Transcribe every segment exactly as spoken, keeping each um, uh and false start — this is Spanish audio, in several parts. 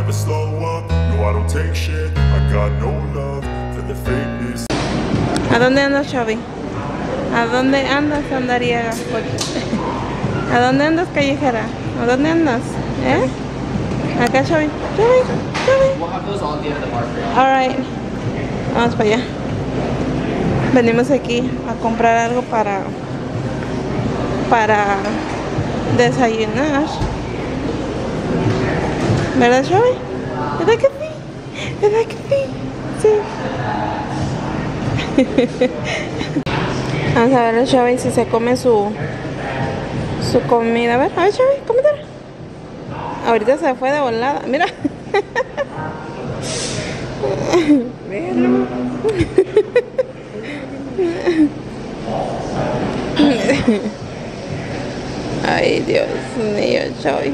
never slow up, no I don't take shit, I got no love for the fakeness. ¿A dónde andas, Chavi? ¿A dónde andas, andariega? ¿A dónde andas, callejera? ¿A dónde andas? ¿Eh? Acá, Chavi. Chavi, Chavi. We'll have those all at the end of the bar for you. Alright. Vamos para allá. Venimos aquí a comprar algo para para desayunar. ¿Verdad, Chavi? ¿Verdad que sí? ¿Verdad que sí? Sí. Vamos a ver a Chavi si se come su su comida. A ver, a ver, Chavi, cómetela. Ahorita se fue de volada. Mira. Ay, Dios mío, Chavi.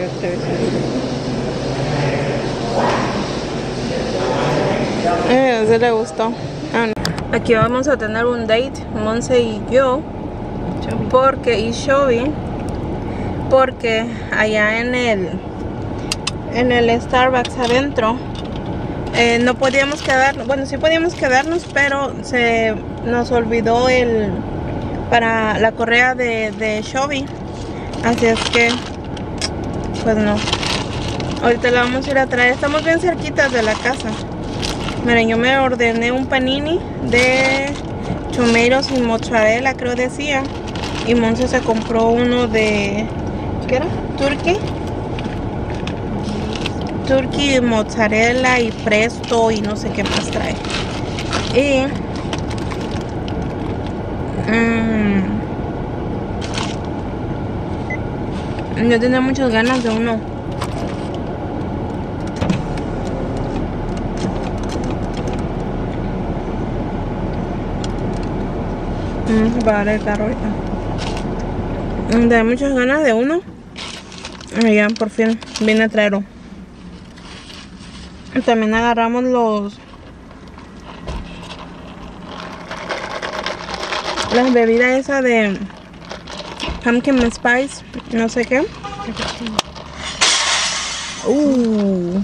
Eh, no se le gustó. Ah, no. Aquí vamos a tener un date, Monse y yo, porque y Chavi, porque allá en el en el Starbucks adentro eh, no podíamos quedarnos. Bueno, sí podíamos quedarnos, pero se nos olvidó el para la correa de, de Chavi, así es que pues no. Ahorita la vamos a ir a traer. Estamos bien cerquitas de la casa. Miren, yo me ordené un panini de tomatoes y mozzarella, creo decía. Y Monse se compró uno de... ¿qué era? Turkey. Turkey, mozzarella y presto y no sé qué más trae. Y... Mmm, yo tenía muchas ganas de uno. Vamos a pagar el carro ahorita. Tenía muchas ganas de uno. Y ya por fin vine a traerlo. También agarramos los las bebidas esa de pumpkin spice, no sé qué. Uh.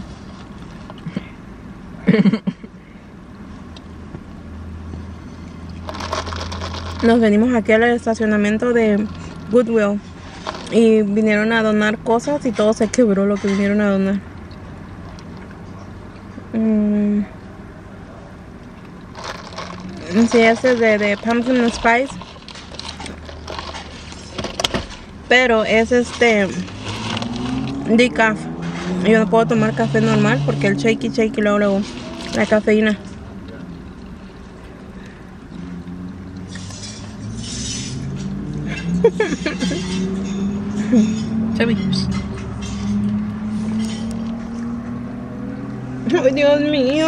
Nos venimos aquí al estacionamiento de Goodwill y vinieron a donar cosas y todo se quebró lo que vinieron a donar. Mm. Sí, este es de, de pumpkin spice, pero es este decaf. Yo no puedo tomar café normal porque el shaky shaky luego luego la cafeína. Chavi. Ay, Dios mío.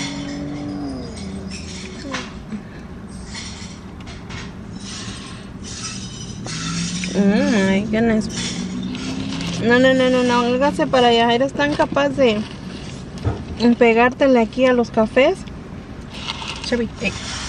Oh my goodness. No, no, no, no, no, hágase para allá. Eres tan capaz de pegártele aquí a los cafés. Chavi, hey.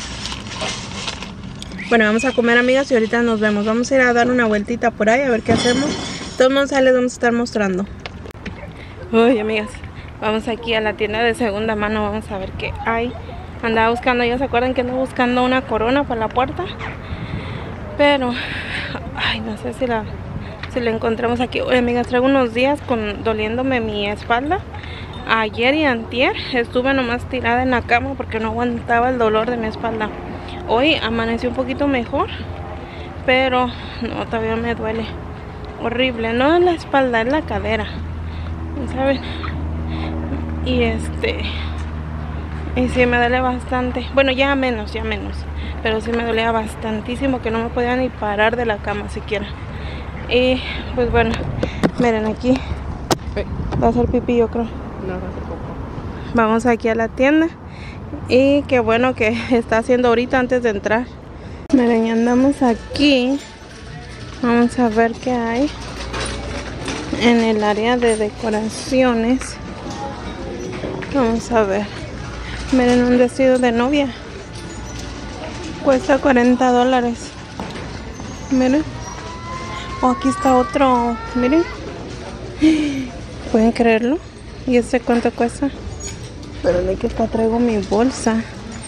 Bueno, vamos a comer, amigas, y ahorita nos vemos. Vamos a ir a dar una vueltita por ahí a ver qué hacemos. De todos modos, ahí les vamos a estar mostrando. Uy, amigas, vamos aquí a la tienda de segunda mano. Vamos a ver qué hay. Andaba buscando, ya se acuerdan que andaba buscando una corona para la puerta. Pero, ay, no sé si la, si la encontramos aquí. Uy, amigas, traigo unos días con doliéndome mi espalda. Ayer y antier estuve nomás tirada en la cama porque no aguantaba el dolor de mi espalda. Hoy amaneció un poquito mejor, pero no, todavía me duele horrible. No es la espalda, es la cadera, ¿saben? Y este y sí me duele bastante. Bueno, ya menos, ya menos, pero sí me dolía bastantísimo, que no me podía ni parar de la cama siquiera. Y pues bueno, miren aquí va a ser pipí, yo creo. No, va a ser poco. Vamos aquí a la tienda. Y qué bueno que está haciendo ahorita antes de entrar. Miren, ya andamos aquí. Vamos a ver qué hay en el área de decoraciones. Vamos a ver. Miren, un vestido de novia. Cuesta cuarenta dólares. Miren. Oh, aquí está otro. Miren. ¿Pueden creerlo? ¿Y este cuánto cuesta? Pero de que acá traigo mi bolsa.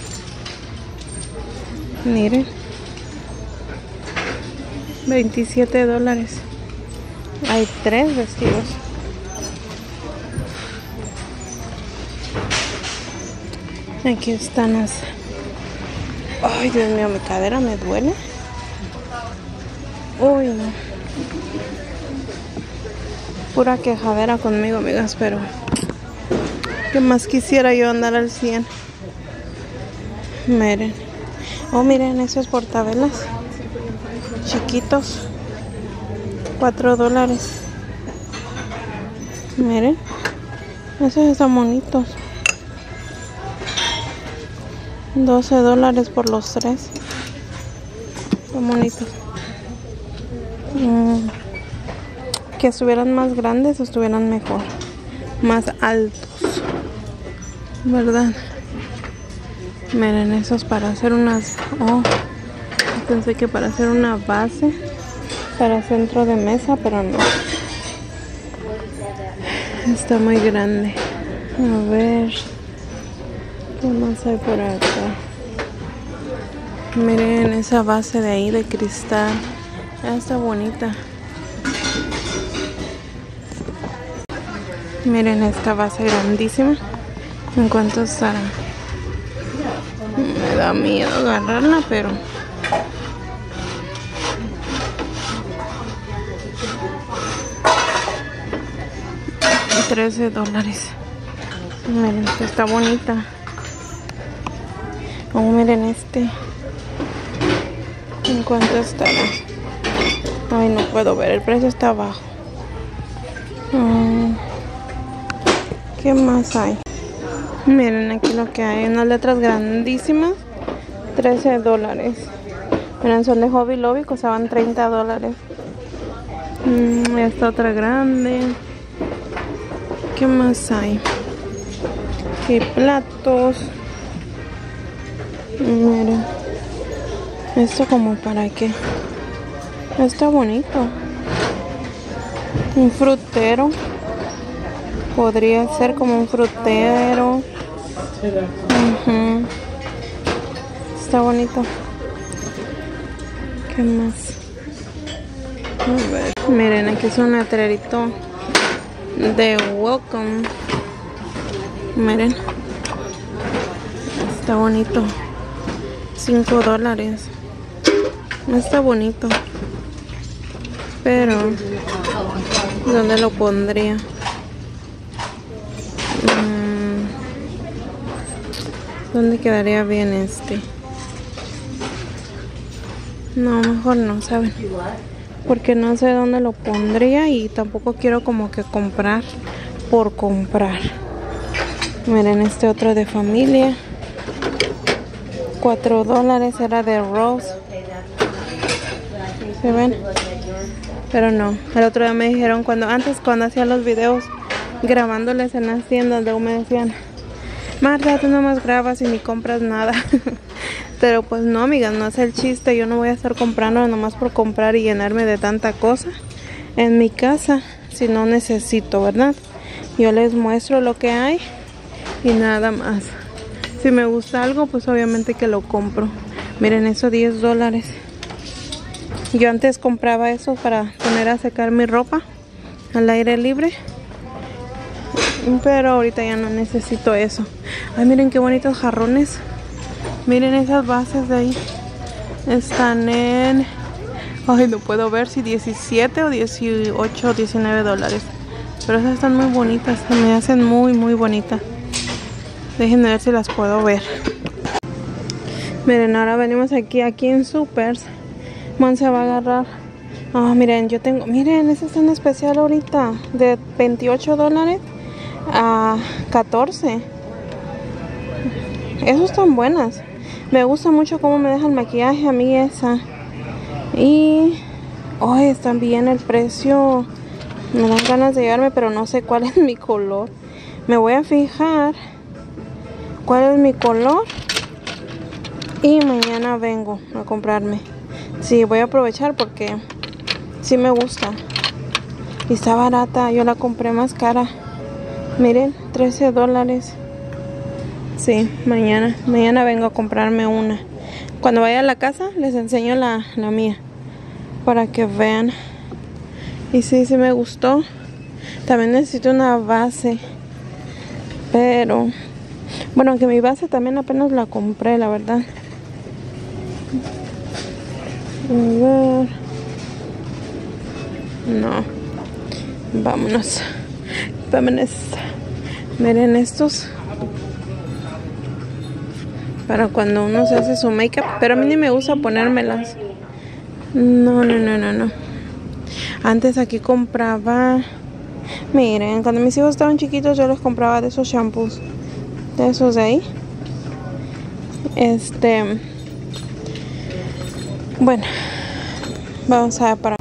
Miren. veintisiete dólares. Hay tres vestidos. Aquí están las... Ay, Dios mío, mi cadera me duele. Uy, no. Pura quejadera conmigo, amigas, pero... ¿Qué más quisiera yo andar al cien? Miren. Oh, miren esos portavelas. Chiquitos. Cuatro dólares. Miren. Esos están bonitos. doce dólares por los tres. Son bonitos. Mm. Que estuvieran más grandes o estuvieran mejor. Más altos. ¿Verdad? Miren, esos para hacer unas... Oh, pensé que para hacer una base para centro de mesa, pero no. Está muy grande. A ver... ¿Qué más hay por acá? Miren esa base de ahí de cristal. Ah, está bonita. Miren esta base grandísima. ¿En cuánto estará? Me da miedo agarrarla, pero... trece dólares. Miren, esta está bonita. Oh, miren este. ¿En cuánto estará? Ay, no puedo ver. El precio está bajo. Mm. ¿Qué más hay? Miren aquí lo que hay. Unas letras grandísimas. trece dólares. Miren, son de Hobby Lobby. Costaban treinta dólares. Mm, esta otra grande. ¿Qué más hay? ¿Qué platos? Miren. Esto como para qué. Está bonito. Un frutero. Podría ser como un frutero. Uh-huh. Está bonito. ¿Qué más? A ver. Miren, aquí es un letrerito de welcome. Miren. Está bonito. cinco dólares. Está bonito. Pero ¿dónde lo pondría? Mm, ¿Dónde quedaría bien este? No, mejor no, ¿saben? Porque no sé dónde lo pondría y tampoco quiero como que comprar por comprar. Miren este otro de familia. cuatro dólares, era de Rose. ¿Se ven? Pero no. El otro día me dijeron, cuando antes cuando hacía los videos grabándoles en las tiendas, luego me decían, Marta, tú nomás grabas y ni compras nada. Pero pues no, amigas, no es el chiste. Yo no voy a estar comprando nomás por comprar y llenarme de tanta cosa en mi casa si no necesito, ¿verdad? Yo les muestro lo que hay y nada más. Si me gusta algo, pues obviamente que lo compro. Miren, eso diez dólares. Yo antes compraba eso para poner a secar mi ropa al aire libre. Pero ahorita ya no necesito eso. Ay, miren qué bonitos jarrones. Miren esas bases de ahí. Están en... Ay, no puedo ver si diecisiete o dieciocho o diecinueve dólares. Pero esas están muy bonitas. Se me hacen muy, muy bonitas. Déjenme ver si las puedo ver. Miren, ahora venimos aquí, aquí en Supers. Man se va a agarrar. Ah, oh, miren, yo tengo... Miren, esta está en especial ahorita. De veintiocho dólares a catorce. Esas están buenas. Me gusta mucho cómo me deja el maquillaje a mí esa. Y... Oh, están bien el precio. Me dan ganas de llevarme, pero no sé cuál es mi color. Me voy a fijar cuál es mi color y mañana vengo a comprarme. Sí, voy a aprovechar porque sí me gusta y está barata. Yo la compré más cara Miren, trece dólares. Sí, mañana. Mañana vengo a comprarme una. Cuando vaya a la casa les enseño la, la mía. Para que vean. Y sí, sí me gustó. También necesito una base. Pero... bueno, aunque mi base también apenas la compré, la verdad. A ver. No. Vámonos. Vámonos. Miren estos. Para cuando uno se hace su make-up. Pero a mí ni me gusta ponérmelas. No, no, no, no, no. Antes aquí compraba... miren, cuando mis hijos estaban chiquitos yo les compraba de esos shampoos. De esos de ahí. Este... bueno. Vamos a ver para